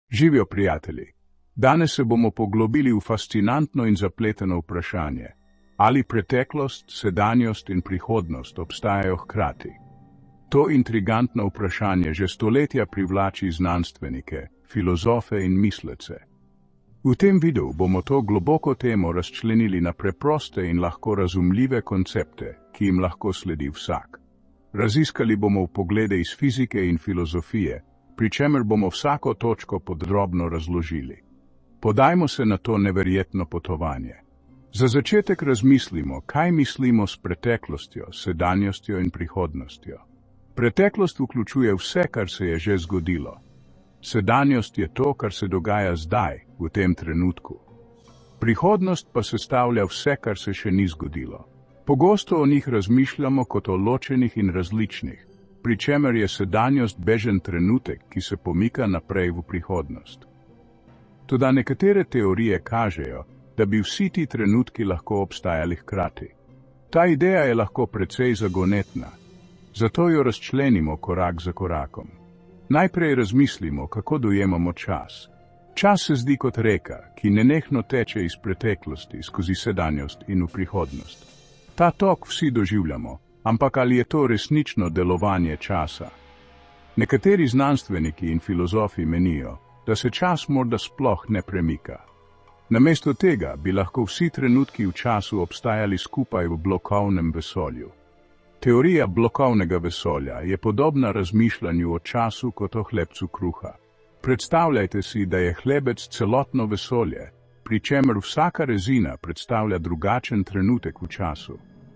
Živijo, prijatelji! Danes se bomo poglobili v fascinantno in zapleteno vprašanje, ali preteklost, sedanjost in prihodnost obstajajo hkrati. To intrigantno vprašanje že stoletja privlači znanstvenike, filozofe in mislece. V tem videu bomo to globoko temo razčlenili na preproste in lahko razumljive koncepte, ki jim lahko sledi vsak. Raziskali bomo vpoglede iz fizike in filozofije, pri čemer bomo vsako točko podrobno razložili. Podajmo se na to neverjetno potovanje. Za začetek razmislimo, kaj mislimo s preteklostjo, sedanjostjo in prihodnostjo. Preteklost vključuje vse, kar se je že zgodilo. Sedanjost je to, kar se dogaja zdaj, v tem trenutku. Prihodnost pa sestavlja vse, kar se še ni zgodilo. Pogosto o njih razmišljamo kot o ločenih in različnih, pri čemer je sedanjost bežen trenutek, ki se pomika naprej v prihodnost. Toda nekatere teorije kažejo, da bi vsi ti trenutki lahko obstajali hkrati. Ta ideja je lahko precej zagonetna, zato jo razčlenimo korak za korakom. Najprej razmislimo, kako dojemamo čas. Čas se zdi kot reka, ki nenehno teče iz preteklosti skozi sedanjost in v prihodnost. Ta tok vsi doživljamo, ampak ali je to resnično delovanje časa? Nekateri znanstveniki in filozofi menijo, da se čas morda sploh ne premika. Namesto tega bi lahko vsi trenutki v času obstajali skupaj v blokovnem vesolju. Teorija blokovnega vesolja je podobna razmišljanju o času kot o hlebcu kruha. Predstavljajte si, da je hlebec celotno vesolje, pri čemer vsaka rezina predstavlja drugačen trenutek v času.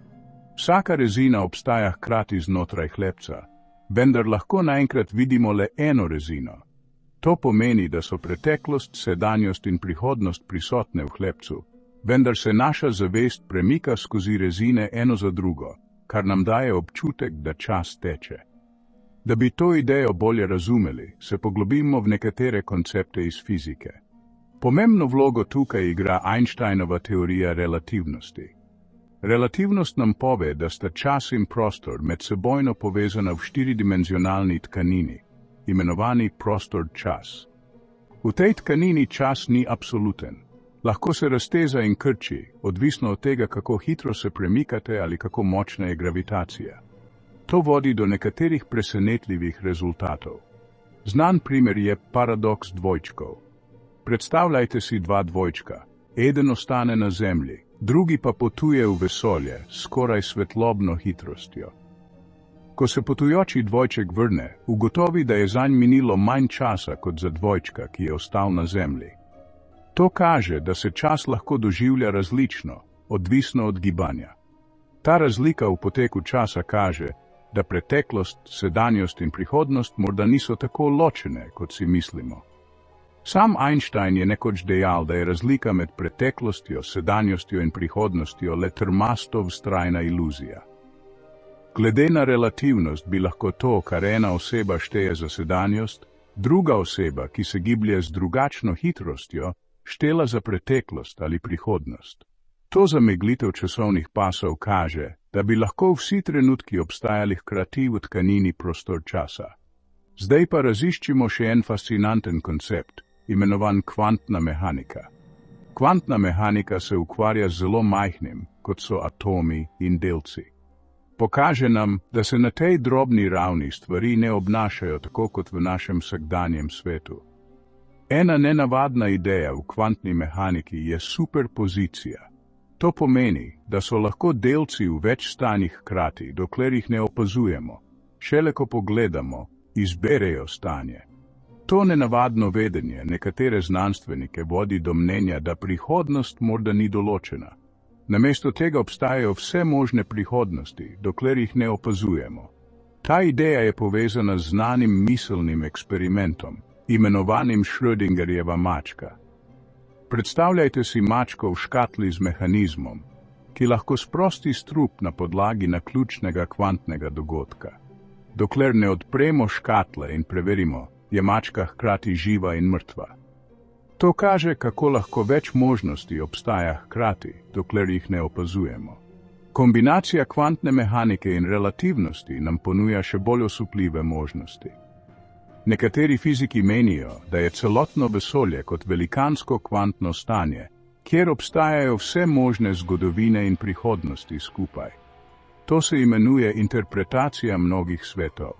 Vsaka rezina obstaja hkrati znotraj hlebca, vendar lahko naenkrat vidimo le eno rezino. To pomeni, da so preteklost, sedanjost in prihodnost prisotne v hlebcu, vendar se naša zavest premika skozi rezine eno za drugo, kar nam daje občutek, da čas teče. Da bi to idejo bolje razumeli, se poglobimo v nekatere koncepte iz fizike. Pomembno vlogo tukaj igra Einsteinova teorija relativnosti. Relativnost nam pove, da sta čas in prostor medsebojno povezana v štiridimenzionalni tkanini, imenovani prostor-čas. V tej tkanini čas ni absoluten. Lahko se razteza in krči, odvisno od tega, kako hitro se premikate ali kako močna je gravitacija. To vodi do nekaterih presenetljivih rezultatov. Znan primer je paradoks dvojčkov. Predstavljajte si dva dvojčka. Eden ostane na Zemlji, drugi pa potuje v vesolje s skoraj svetlobno hitrostjo. Ko se potujoči dvojček vrne, ugotovi, da je zanj minilo manj časa kot za dvojčka, ki je ostal na Zemlji. To kaže, da se čas lahko doživlja različno, odvisno od gibanja. Ta razlika v poteku časa kaže, da preteklost, sedanjost in prihodnost morda niso tako ločene, kot si mislimo. Sam Einstein je nekoč dejal, da je razlika med preteklostjo, sedanjostjo in prihodnostjo le trmasto vztrajna iluzija. Glede na relativnost bi lahko to, kar ena oseba šteje za sedanjost, druga oseba, ki se giblje z drugačno hitrostjo, štela za preteklost ali prihodnost. To zameglitev časovnih pasov kaže, da bi lahko vsi trenutki obstajali hkrati v tkanini prostor-časa. Zdaj pa raziščimo še en fascinanten koncept, imenovan kvantna mehanika. Kvantna mehanika se ukvarja z zelo majhnim, kot so atomi in delci. Pokaže nam, da se na tej drobni ravni stvari ne obnašajo tako kot v našem vsakdanjem svetu. Ena nenavadna ideja v kvantni mehaniki je superpozicija. To pomeni, da so lahko delci v več stanjih hkrati, dokler jih ne opazujemo. Šele ko pogledamo, izberejo stanje. To nenavadno vedenje nekatere znanstvenike vodi do mnenja, da prihodnost morda ni določena. Namesto tega obstajajo vse možne prihodnosti, dokler jih ne opazujemo. Ta ideja je povezana z znanim miselnim eksperimentom, imenovanim Schrödingerjeva mačka. Predstavljajte si mačko v škatli z mehanizmom, ki lahko sprosti strup na podlagi naključnega kvantnega dogodka. Dokler ne odpremo škatle in preverimo, je mačka hkrati živa in mrtva. To kaže, kako lahko več možnosti obstaja hkrati, dokler jih ne opazujemo. Kombinacija kvantne mehanike in relativnosti nam ponuja še bolj osupljive možnosti. Nekateri fiziki menijo, da je celotno vesolje kot velikansko kvantno stanje, kjer obstajajo vse možne zgodovine in prihodnosti skupaj. To se imenuje interpretacija mnogih svetov.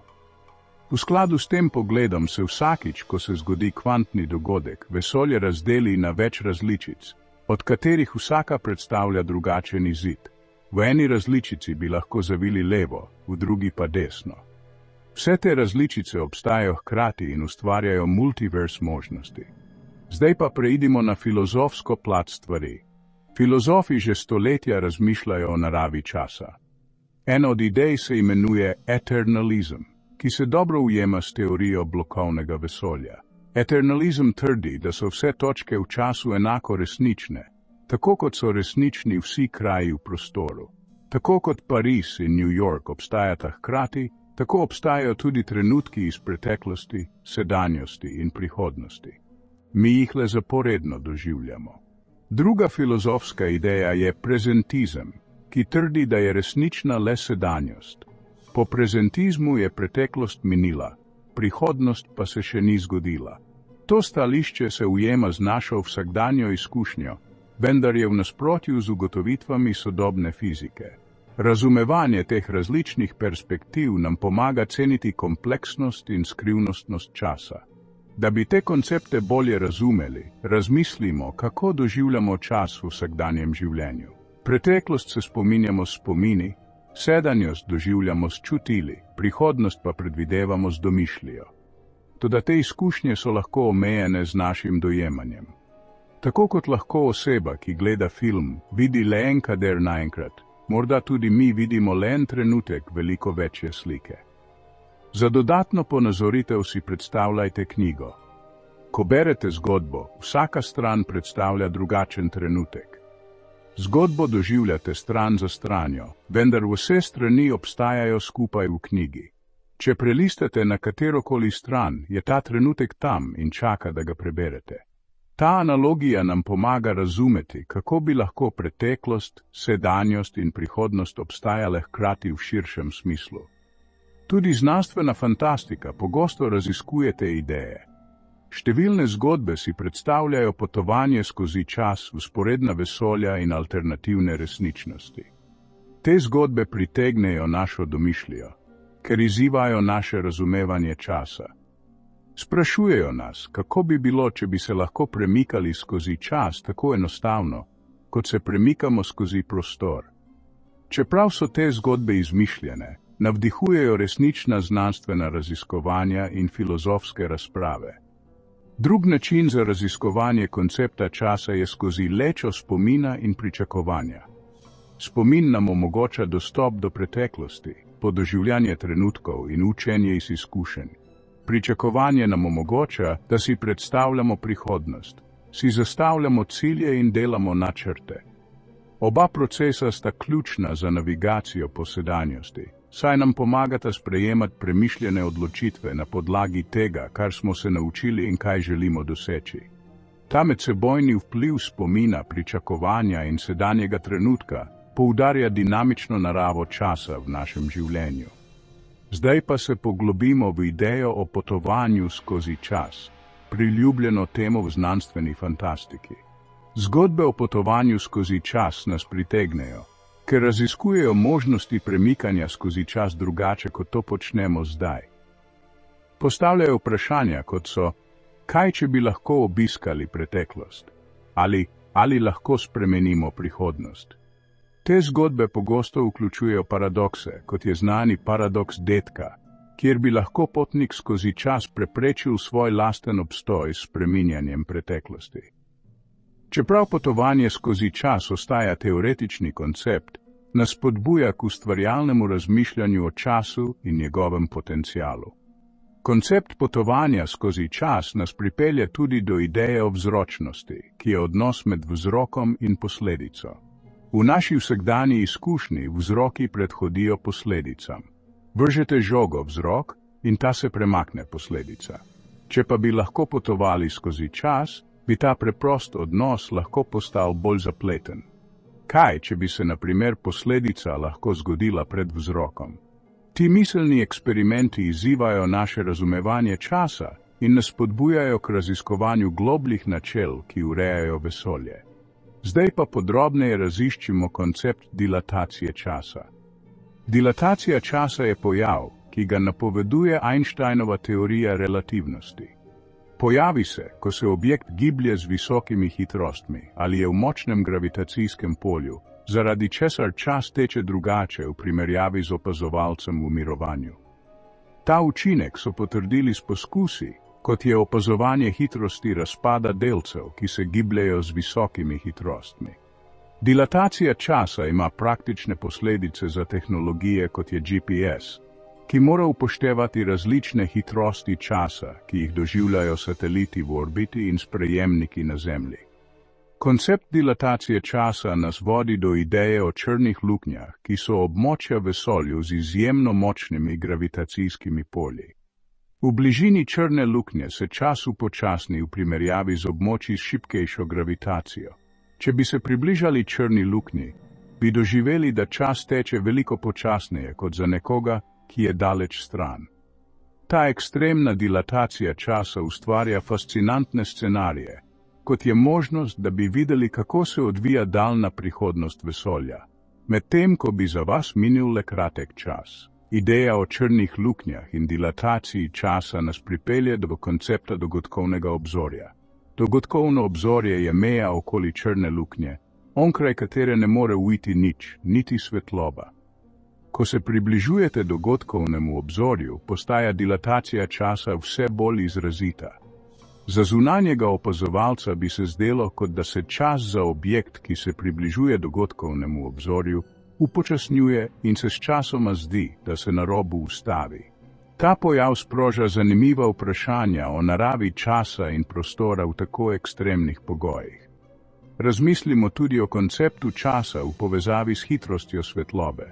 V skladu s tem pogledom se vsakič, ko se zgodi kvantni dogodek, vesolje razdeli na več različic, od katerih vsaka predstavlja drugačen izid. V eni različici bi lahko zavili levo, v drugi pa desno. Vse te različice obstajajo hkrati in ustvarjajo multivers možnosti. Zdaj pa preidimo na filozofsko plat stvari. Filozofi že stoletja razmišljajo o naravi časa. Ena od idej se imenuje eternalizem, ki se dobro ujema s teorijo blokovnega vesolja. Eternalizem trdi, da so vse točke v času enako resnične, tako kot so resnični vsi kraji v prostoru. Tako kot Pariz in New York obstajata hkrati, tako obstajajo tudi trenutki iz preteklosti, sedanjosti in prihodnosti. Mi jih le zaporedno doživljamo. Druga filozofska ideja je prezentizem, ki trdi, da je resnična le sedanjost. Po prezentizmu je preteklost minila, prihodnost pa se še ni zgodila. To stališče se ujema z našo vsakdanjo izkušnjo, vendar je v nasprotju z ugotovitvami sodobne fizike. Razumevanje teh različnih perspektiv nam pomaga ceniti kompleksnost in skrivnostnost časa. Da bi te koncepte bolje razumeli, razmislimo, kako doživljamo čas v vsakdanjem življenju. Preteklost se spominjamo s spomini, sedanjost doživljamo s čutili, prihodnost pa predvidevamo z domišljijo. Toda te izkušnje so lahko omejene z našim dojemanjem. Tako kot lahko oseba, ki gleda film, vidi le en kader naenkrat, morda tudi mi vidimo le en trenutek veliko večje slike. Za dodatno ponazoritev si predstavljajte knjigo. Ko berete zgodbo, vsaka stran predstavlja drugačen trenutek. Zgodbo doživljate stran za stranjo, vendar vse strani obstajajo skupaj v knjigi. Če prelistate na katerokoli stran, je ta trenutek tam in čaka, da ga preberete. Ta analogija nam pomaga razumeti, kako bi lahko preteklost, sedanjost in prihodnost obstajale hkrati v širšem smislu. Tudi znanstvena fantastika pogosto raziskuje te ideje. Številne zgodbe si predstavljajo potovanje skozi čas, vzporedna vesolja in alternativne resničnosti. Te zgodbe pritegnejo našo domišljijo, ker izzivajo naše razumevanje časa. Sprašujejo nas, kako bi bilo, če bi se lahko premikali skozi čas tako enostavno, kot se premikamo skozi prostor. Čeprav so te zgodbe izmišljene, navdihujejo resnična znanstvena raziskovanja in filozofske razprave. Drug način za raziskovanje koncepta časa je skozi lečo spomina in pričakovanja. Spomin nam omogoča dostop do preteklosti, podoživljanje trenutkov in učenje iz izkušenj. Pričakovanje nam omogoča, da si predstavljamo prihodnost, si zastavljamo cilje in delamo načrte. Oba procesa sta ključna za navigacijo po sedanjosti, saj nam pomagata sprejemati premišljene odločitve na podlagi tega, kar smo se naučili in kaj želimo doseči. Ta medsebojni vpliv spomina, pričakovanja in sedanjega trenutka poudarja dinamično naravo časa v našem življenju. Zdaj pa se poglobimo v idejo o potovanju skozi čas, priljubljeno temo v znanstveni fantastiki. Zgodbe o potovanju skozi čas nas pritegnejo, ker raziskujejo možnosti premikanja skozi čas drugače, kot to počnemo zdaj. Postavljajo vprašanja, kot so, kaj če bi lahko obiskali preteklost, ali lahko spremenimo prihodnost. Te zgodbe pogosto vključujejo paradokse, kot je znani paradoks detka, kjer bi lahko potnik skozi čas preprečil svoj lasten obstoj s spreminjanjem preteklosti. Čeprav potovanje skozi čas ostaja teoretični koncept, nas spodbuja k ustvarjalnemu razmišljanju o času in njegovem potencialu. Koncept potovanja skozi čas nas pripelje tudi do ideje o vzročnosti, ki je odnos med vzrokom in posledico. V naši vsakdanji izkušnji vzroki predhodijo posledicam. Vržete žogo vzrok in ta se premakne posledica. Če pa bi lahko potovali skozi čas, bi ta preprost odnos lahko postal bolj zapleten. Kaj, če bi se na primer posledica lahko zgodila pred vzrokom? Ti miselni eksperimenti izzivajo naše razumevanje časa in nas spodbujajo k raziskovanju globljih načel, ki urejajo vesolje. Zdaj pa podrobneje raziščimo koncept dilatacije časa. Dilatacija časa je pojav, ki ga napoveduje Einsteinova teorija relativnosti. Pojavi se, ko se objekt giblje z visokimi hitrostmi ali je v močnem gravitacijskem polju, zaradi česar čas teče drugače v primerjavi z opazovalcem v mirovanju. Ta učinek so potrdili s poskusi, kot je opazovanje hitrosti razpada delcev, ki se gibljejo z visokimi hitrostmi. Dilatacija časa ima praktične posledice za tehnologije, kot je GPS, ki mora upoštevati različne hitrosti časa, ki jih doživljajo sateliti v orbiti in sprejemniki na Zemlji. Koncept dilatacije časa nas vodi do ideje o črnih luknjah, ki so območja v vesolju z izjemno močnimi gravitacijskimi polji. V bližini črne luknje se čas upočasni v primerjavi z območji s šibkejšo gravitacijo. Če bi se približali črni luknji, bi doživeli, da čas teče veliko počasneje kot za nekoga, ki je daleč stran. Ta ekstremna dilatacija časa ustvarja fascinantne scenarije, kot je možnost, da bi videli, kako se odvija daljna prihodnost vesolja, medtem ko bi za vas minil le kratek čas. Ideja o črnih luknjah in dilataciji časa nas pripelje do koncepta dogodkovnega obzorja. Dogodkovno obzorje je meja okoli črne luknje, onkraj katere ne more uiti nič, niti svetloba. Ko se približujete dogodkovnemu obzorju, postaja dilatacija časa vse bolj izrazita. Za zunanjega opazovalca bi se zdelo, kot da se čas za objekt, ki se približuje dogodkovnemu obzorju, upočasnjuje in se sčasoma zdi, da se na robu ustavi. Ta pojav sproža zanimiva vprašanja o naravi časa in prostora v tako ekstremnih pogojih. Razmislimo tudi o konceptu časa v povezavi s hitrostjo svetlobe.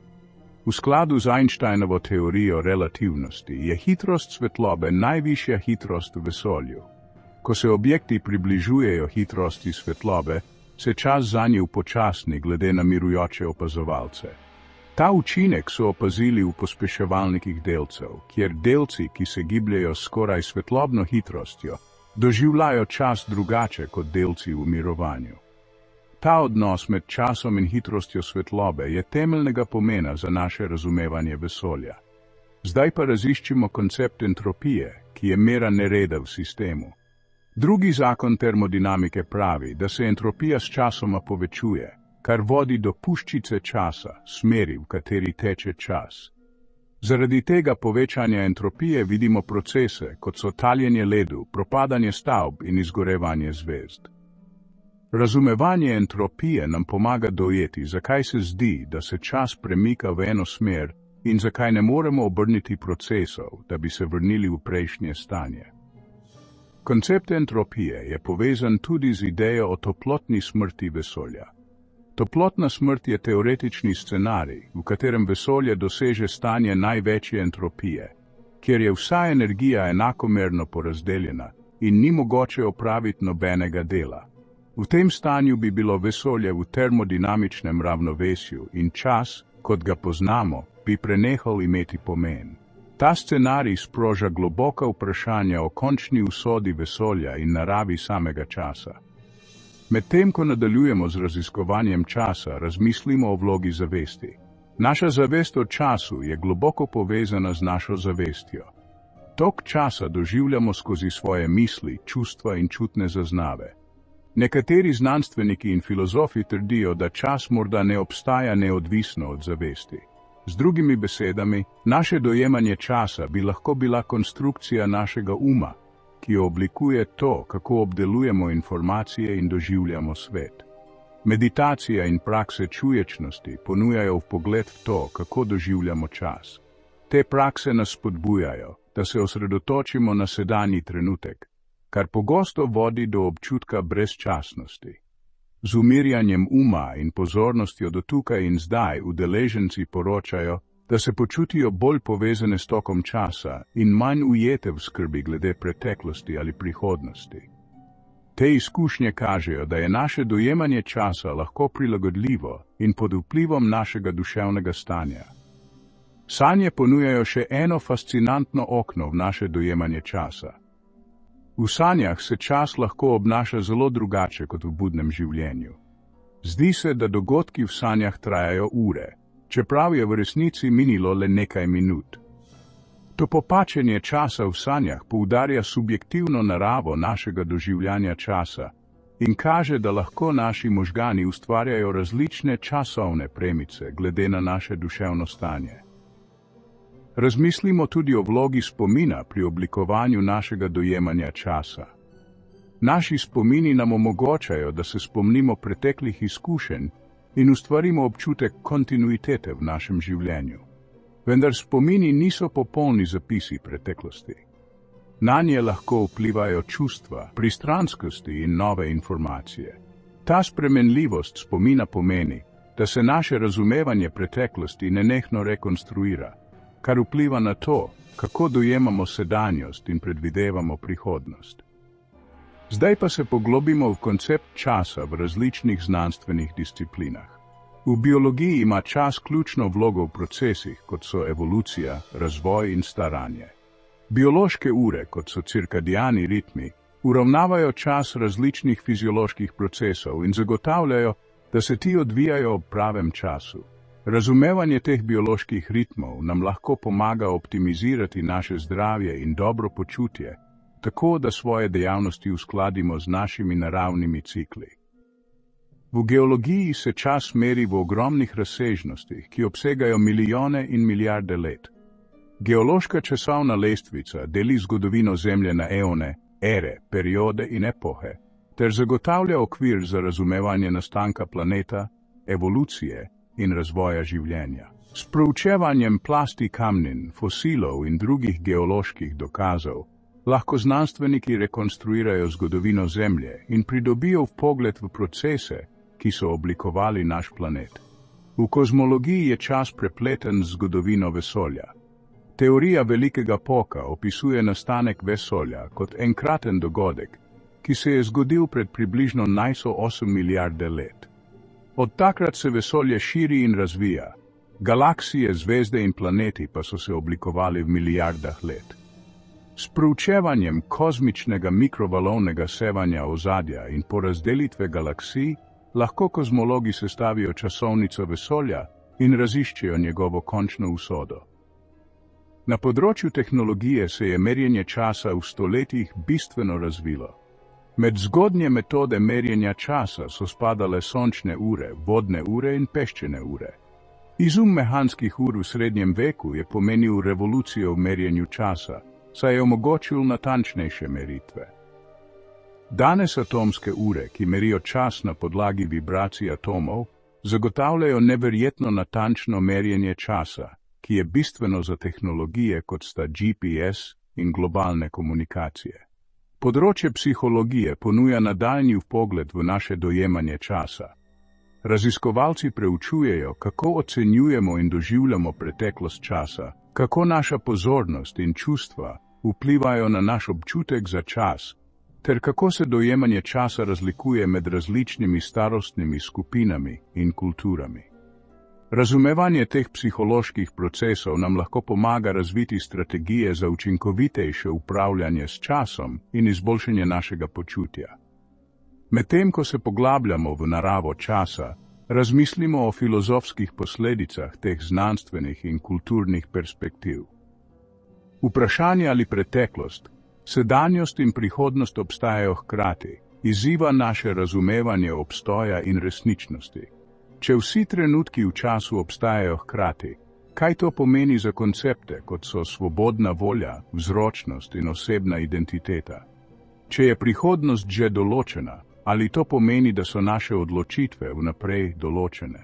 V skladu z Einsteinovo teorijo relativnosti je hitrost svetlobe najvišja hitrost v vesolju. Ko se objekti približujejo hitrosti svetlobe, se čas zanje upočasni glede na mirujoče opazovalce. Ta učinek so opazili v pospeševalnikih delcev, kjer delci, ki se gibljejo skoraj svetlobno hitrostjo, doživljajo čas drugače kot delci v mirovanju. Ta odnos med časom in hitrostjo svetlobe je temeljnega pomena za naše razumevanje vesolja. Zdaj pa raziščimo koncept entropije, ki je mera nereda v sistemu. Drugi zakon termodinamike pravi, da se entropija s časoma povečuje, kar vodi do puščice časa, smeri, v kateri teče čas. Zaradi tega povečanja entropije vidimo procese, kot so taljenje ledu, propadanje stavb in izgorevanje zvezd. Razumevanje entropije nam pomaga dojeti, zakaj se zdi, da se čas premika v eno smer in zakaj ne moremo obrniti procesov, da bi se vrnili v prejšnje stanje. Koncept entropije je povezan tudi z idejo o toplotni smrti vesolja. Toplotna smrt je teoretični scenarij, v katerem vesolje doseže stanje največje entropije, kjer je vsa energija enakomerno porazdeljena in ni mogoče opraviti nobenega dela. V tem stanju bi bilo vesolje v termodinamičnem ravnovesju in čas, kot ga poznamo, bi prenehal imeti pomen. Ta scenarij sproža globoka vprašanja o končni usodi vesolja in naravi samega časa. Medtem ko nadaljujemo z raziskovanjem časa, razmislimo o vlogi zavesti. Naša zavest o času je globoko povezana z našo zavestjo. Tok časa doživljamo skozi svoje misli, čustva in čutne zaznave. Nekateri znanstveniki in filozofi trdijo, da čas morda ne obstaja neodvisno od zavesti. Z drugimi besedami, naše dojemanje časa bi lahko bila konstrukcija našega uma, ki jo oblikuje to, kako obdelujemo informacije in doživljamo svet. Meditacija in prakse čuječnosti ponujajo vpogled v to, kako doživljamo čas. Te prakse nas spodbujajo, da se osredotočimo na sedanji trenutek, kar pogosto vodi do občutka brezčasnosti. Z umirjanjem uma in pozornostjo do tukaj in zdaj udeleženci poročajo, da se počutijo bolj povezane s tokom časa in manj ujete v skrbi glede preteklosti ali prihodnosti. Te izkušnje kažejo, da je naše dojemanje časa lahko prilagodljivo in pod vplivom našega duševnega stanja. Sanje ponujajo še eno fascinantno okno v naše dojemanje časa. V sanjah se čas lahko obnaša zelo drugače kot v budnem življenju. Zdi se, da dogodki v sanjah trajajo ure, čeprav je v resnici minilo le nekaj minut. To popačenje časa v sanjah poudarja subjektivno naravo našega doživljanja časa in kaže, da lahko naši možgani ustvarjajo različne časovne premice glede na naše duševno stanje. Razmislimo tudi o vlogi spomina pri oblikovanju našega dojemanja časa. Naši spomini nam omogočajo, da se spomnimo preteklih izkušenj in ustvarimo občutek kontinuitete v našem življenju. Vendar spomini niso popolni zapisi preteklosti. Nanje lahko vplivajo čustva, pristranskosti in nove informacije. Ta spremenljivost spomina pomeni, da se naše razumevanje preteklosti nenehno rekonstruira, kar vpliva na to, kako dojemamo sedanjost in predvidevamo prihodnost. Zdaj pa se poglobimo v koncept časa v različnih znanstvenih disciplinah. V biologiji ima čas ključno vlogo v procesih, kot so evolucija, razvoj in staranje. Biološke ure, kot so cirkadiani ritmi, uravnavajo čas različnih fizioloških procesov in zagotavljajo, da se ti odvijajo ob pravem času. Razumevanje teh bioloških ritmov nam lahko pomaga optimizirati naše zdravje in dobro počutje, tako da svoje dejavnosti uskladimo z našimi naravnimi cikli. V geologiji se čas meri v ogromnih razsežnostih, ki obsegajo milijone in milijarde let. Geološka časovna lestvica deli zgodovino Zemlje na eone, ere, periode in epohe, ter zagotavlja okvir za razumevanje nastanka planeta, evolucije in razvoja življenja. S proučevanjem plasti kamnin, fosilov in drugih geoloških dokazov lahko znanstveniki rekonstruirajo zgodovino Zemlje in pridobijo vpogled v procese, ki so oblikovali naš planet. V kozmologiji je čas prepleten z zgodovino vesolja. Teorija velikega poka opisuje nastanek vesolja kot enkraten dogodek, ki se je zgodil pred približno 8 milijarde let. Od takrat se vesolje širi in razvija, galaksije, zvezde in planeti pa so se oblikovali v milijardah let. S proučevanjem kozmičnega mikrovalovnega sevanja ozadja in porazdelitve galaksij lahko kozmologi sestavijo časovnico vesolja in raziščejo njegovo končno usodo. Na področju tehnologije se je merjenje časa v stoletjih bistveno razvilo. Med zgodnje metode merjenja časa so spadale sončne ure, vodne ure in peščene ure. Izum mehanskih ur v srednjem veku je pomenil revolucijo v merjenju časa, saj je omogočil natančnejše meritve. Danes atomske ure, ki merijo čas na podlagi vibracij atomov, zagotavljajo neverjetno natančno merjenje časa, ki je bistveno za tehnologije, kot sta GPS in globalne komunikacije. Področje psihologije ponuja nadaljnji vpogled v naše dojemanje časa. Raziskovalci preučujejo, kako ocenjujemo in doživljamo preteklost časa, kako naša pozornost in čustva vplivajo na naš občutek za čas, ter kako se dojemanje časa razlikuje med različnimi starostnimi skupinami in kulturami. Razumevanje teh psiholoških procesov nam lahko pomaga razviti strategije za učinkovitejše upravljanje s časom in izboljšanje našega počutja. Medtem ko se poglabljamo v naravo časa, razmislimo o filozofskih posledicah teh znanstvenih in kulturnih perspektiv. Vprašanje ali preteklost, sedanjost in prihodnost obstajajo hkrati, izziva naše razumevanje obstoja in resničnosti. Če vsi trenutki v času obstajajo hkrati, kaj to pomeni za koncepte, kot so svobodna volja, vzročnost in osebna identiteta? Če je prihodnost že določena, ali to pomeni, da so naše odločitve vnaprej določene?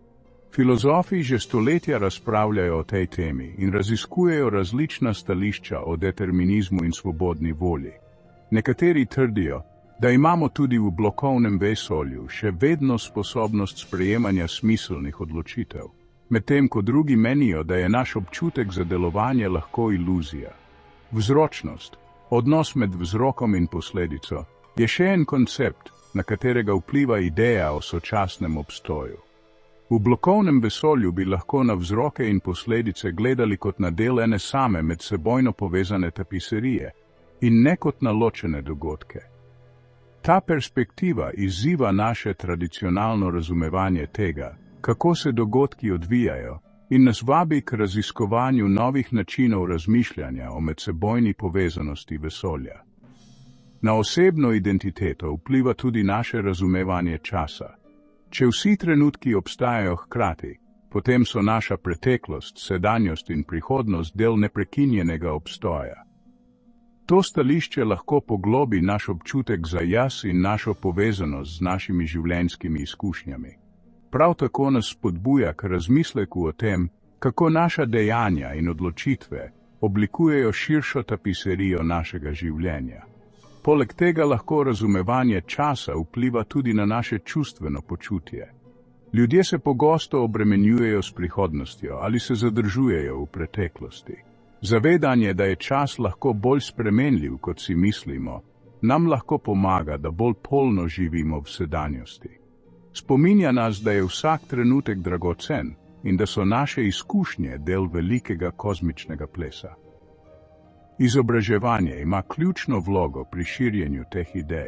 Filozofi že stoletja razpravljajo o tej temi in raziskujejo različna stališča o determinizmu in svobodni volji. Nekateri trdijo, da imamo tudi v blokovnem vesolju še vedno sposobnost sprejemanja smiselnih odločitev, medtem ko drugi menijo, da je naš občutek za delovanje lahko iluzija. Vzročnost, odnos med vzrokom in posledico, je še en koncept, na katerega vpliva ideja o sočasnem obstoju. V blokovnem vesolju bi lahko na vzroke in posledice gledali kot na del ene same medsebojno povezane tapiserije in ne kot na ločene dogodke. Ta perspektiva izziva naše tradicionalno razumevanje tega, kako se dogodki odvijajo, in nas vabi k raziskovanju novih načinov razmišljanja o medsebojni povezanosti vesolja. Na osebno identiteto vpliva tudi naše razumevanje časa. Če vsi trenutki obstajajo hkrati, potem so naša preteklost, sedanjost in prihodnost del neprekinjenega obstoja. To stališče lahko poglobi naš občutek za jaz in našo povezanost z našimi življenjskimi izkušnjami. Prav tako nas spodbuja k razmisleku o tem, kako naša dejanja in odločitve oblikujejo širšo tapiserijo našega življenja. Poleg tega lahko razumevanje časa vpliva tudi na naše čustveno počutje. Ljudje se pogosto obremenjujejo s prihodnostjo ali se zadržujejo v preteklosti. Zavedanje, da je čas lahko bolj spremenljiv, kot si mislimo, nam lahko pomaga, da bolj polno živimo v sedanjosti. Spominja nas, da je vsak trenutek dragocen in da so naše izkušnje del velikega kozmičnega plesa. Izobraževanje ima ključno vlogo pri širjenju teh idej.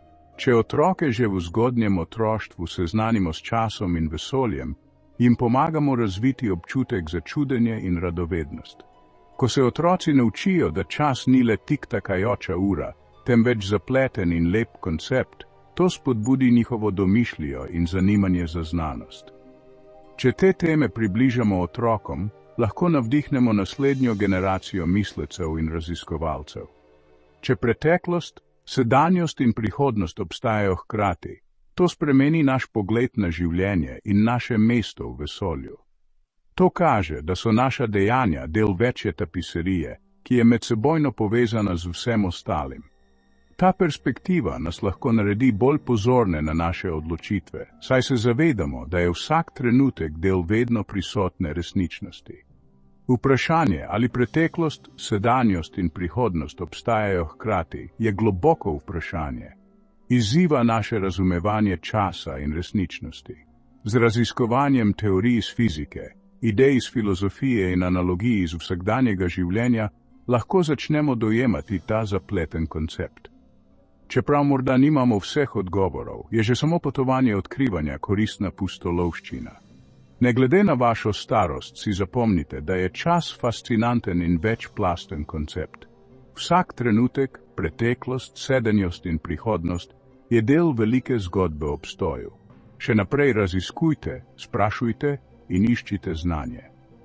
Če otroke že v zgodnjem otroštvu seznanimo s časom in vesoljem, jim pomagamo razviti občutek za čudenje in radovednost. Ko se otroci naučijo, da čas ni le tiktakajoča ura, temveč zapleten in lep koncept, to spodbudi njihovo domišljijo in zanimanje za znanost. Če te teme približamo otrokom, lahko navdihnemo naslednjo generacijo mislecev in raziskovalcev. Če preteklost, sedanjost in prihodnost obstajajo hkrati, to spremeni naš pogled na življenje in naše mesto v vesolju. To kaže, da so naša dejanja del večje tapiserije, ki je medsebojno povezana z vsem ostalim. Ta perspektiva nas lahko naredi bolj pozorne na naše odločitve, saj se zavedamo, da je vsak trenutek del vedno prisotne resničnosti. Vprašanje, ali preteklost, sedanjost in prihodnost obstajajo hkrati, je globoko vprašanje. Izziva naše razumevanje časa in resničnosti. Z raziskovanjem teorij iz fizike, idej iz filozofije in analogij iz vsakdanjega življenja lahko začnemo dojemati ta zapleten koncept. Čeprav morda nimamo vseh odgovorov, je že samo potovanje odkrivanja koristna pustolovščina. Ne glede na vašo starost, si zapomnite, da je čas fascinanten in večplasten koncept. Vsak trenutek, preteklost, sedanjost in prihodnost je del velike zgodbe o obstoju. Še naprej raziskujte, sprašujte in iščite znanje.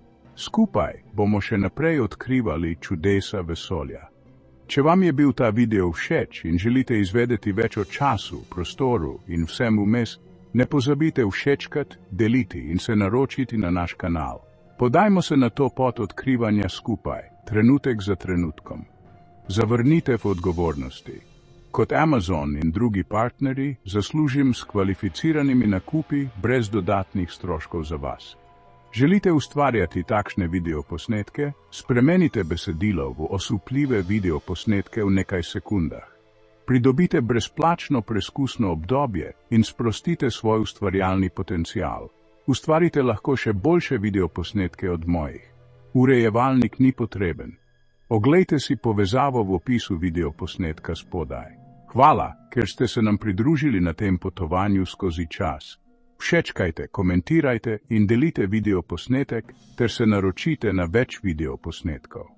Skupaj bomo še naprej odkrivali čudesa vesolja. Če vam je bil ta video všeč in želite izvedeti več o času, prostoru in vsem vmes, ne pozabite všečkati, deliti in se naročiti na naš kanal. Podajmo se na to pot odkrivanja skupaj, trenutek za trenutkom. Zavrnite v odgovornosti. Kot Amazon in drugi partnerji zaslužim s kvalificiranimi nakupi brez dodatnih stroškov za vas. Želite ustvarjati takšne videoposnetke? Spremenite besedilo v osupljive videoposnetke v nekaj sekundah. Pridobite brezplačno preskusno obdobje in sprostite svoj ustvarjalni potencial. Ustvarite lahko še boljše videoposnetke od mojih. Urejevalnik ni potreben. Oglejte si povezavo v opisu videoposnetka spodaj. Hvala, ker ste se nam pridružili na tem potovanju skozi čas. Všečkajte, komentirajte in delite videoposnetek ter se naročite na več videoposnetkov.